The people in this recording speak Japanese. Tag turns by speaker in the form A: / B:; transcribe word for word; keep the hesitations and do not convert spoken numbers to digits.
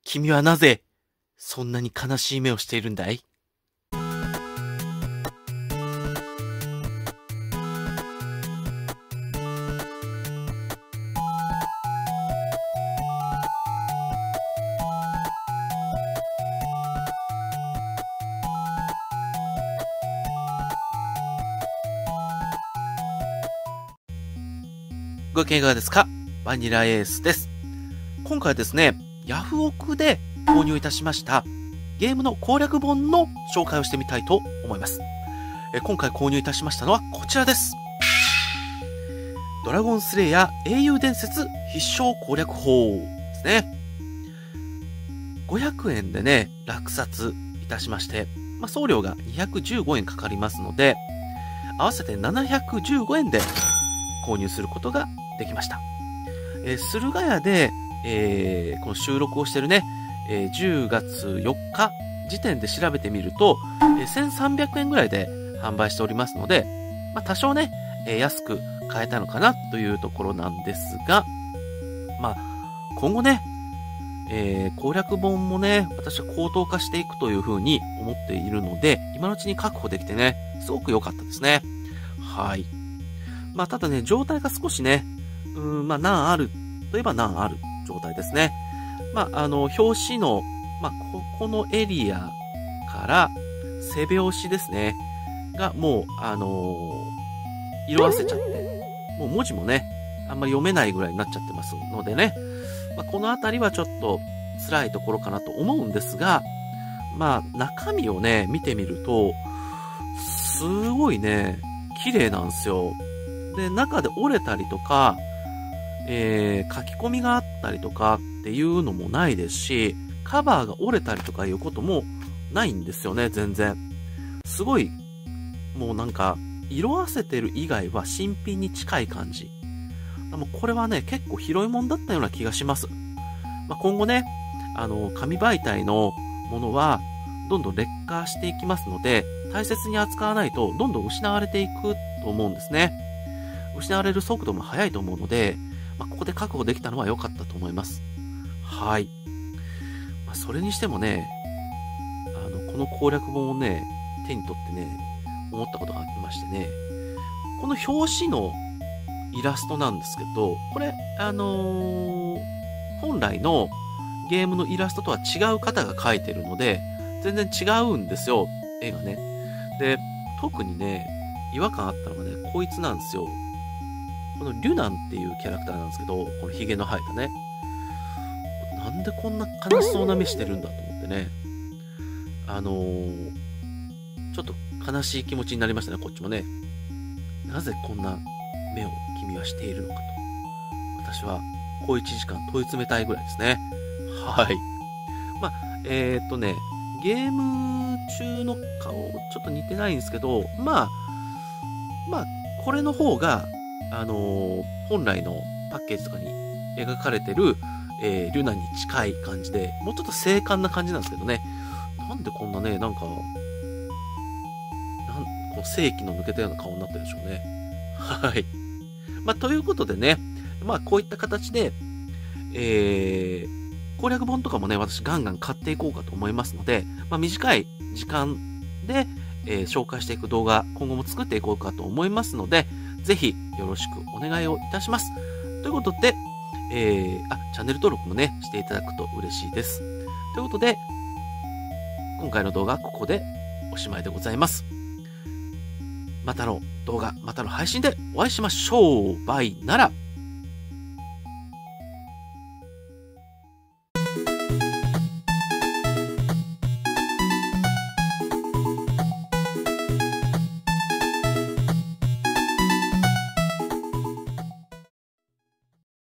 A: 君はなぜ、そんなに悲しい目をしているんだい？ご意見いかがですか？バニラエースです。今回はですね、ヤフオクで購入いたしましたゲームの攻略本の紹介をしてみたいと思います。え今回購入いたしましたのはこちらです。ドラゴンスレイヤー英雄伝説必勝攻略法ですね。ごひゃくえんでね、落札いたしまして、まあ、送料がにひゃくじゅうごえんかかりますので、合わせてななひゃくじゅうごえんで購入することができました。えー、駿河屋で、えー、この収録をしてるね、えー、じゅうがつよっか時点で調べてみると、えー、せんさんびゃくえんぐらいで販売しておりますので、まあ、多少ね、えー、安く買えたのかなというところなんですが、まあ、今後ね、えー、攻略本もね、私は高騰化していくというふうに思っているので、今のうちに確保できてね、すごく良かったですね。はい。まあ、ただね、状態が少しね、うーん、まあ、難あるといえば難ある状態ですね。まあ、あの、表紙の、まあ、ここのエリアから、背表紙ですね。が、もう、あのー、色あせちゃって、もう文字もね、あんまり読めないぐらいになっちゃってますのでね。まあ、このあたりはちょっと辛いところかなと思うんですが、まあ、中身をね、見てみると、すごいね、綺麗なんですよ。で、中で折れたりとか、えー、書き込みがあったりとかっていうのもないですし、カバーが折れたりとかいうこともないんですよね、全然。すごい、もうなんか、色あせてる以外は新品に近い感じ。でもこれはね、結構広いもんだったような気がします。まあ、今後ね、あの、紙媒体のものは、どんどん劣化していきますので、大切に扱わないと、どんどん失われていくと思うんですね。失われる速度も速いと思うので、まあ、ここで確保できたのは良かったと思います。はい。まあ、それにしてもね、あの、この攻略本をね、手に取ってね、思ったことがありましてね、この表紙のイラストなんですけど、これ、あのー、本来のゲームのイラストとは違う方が描いてるので、全然違うんですよ、絵がね。で、特にね、違和感あったのがね、こいつなんですよ。このリュナンっていうキャラクターなんですけど、このヒゲの生えたね。なんでこんな悲しそうな目してるんだと思ってね。あのー、ちょっと悲しい気持ちになりましたね、こっちもね。なぜこんな目を君はしているのかと。私は小一時間問い詰めたいぐらいですね。はい。まあ、えーっとね、ゲーム中の顔、ちょっと似てないんですけど、まあ、まあ、これの方が、あのー、本来のパッケージとかに描かれてる、えー、リュナに近い感じで、もうちょっと精悍な感じなんですけどね。なんでこんなね、なんか、なん、この正気の抜けたような顔になってるんでしょうね。はい。まあ、ということでね、まあ、こういった形で、えー、攻略本とかもね、私ガンガン買っていこうかと思いますので、まあ、短い時間で、えー、紹介していく動画、今後も作っていこうかと思いますので、ぜひよろしくお願いをいたします。ということで、えー、あ、チャンネル登録もね、していただくと嬉しいです。ということで、今回の動画はここでおしまいでございます。またの動画、またの配信でお会いしましょう。バイなら。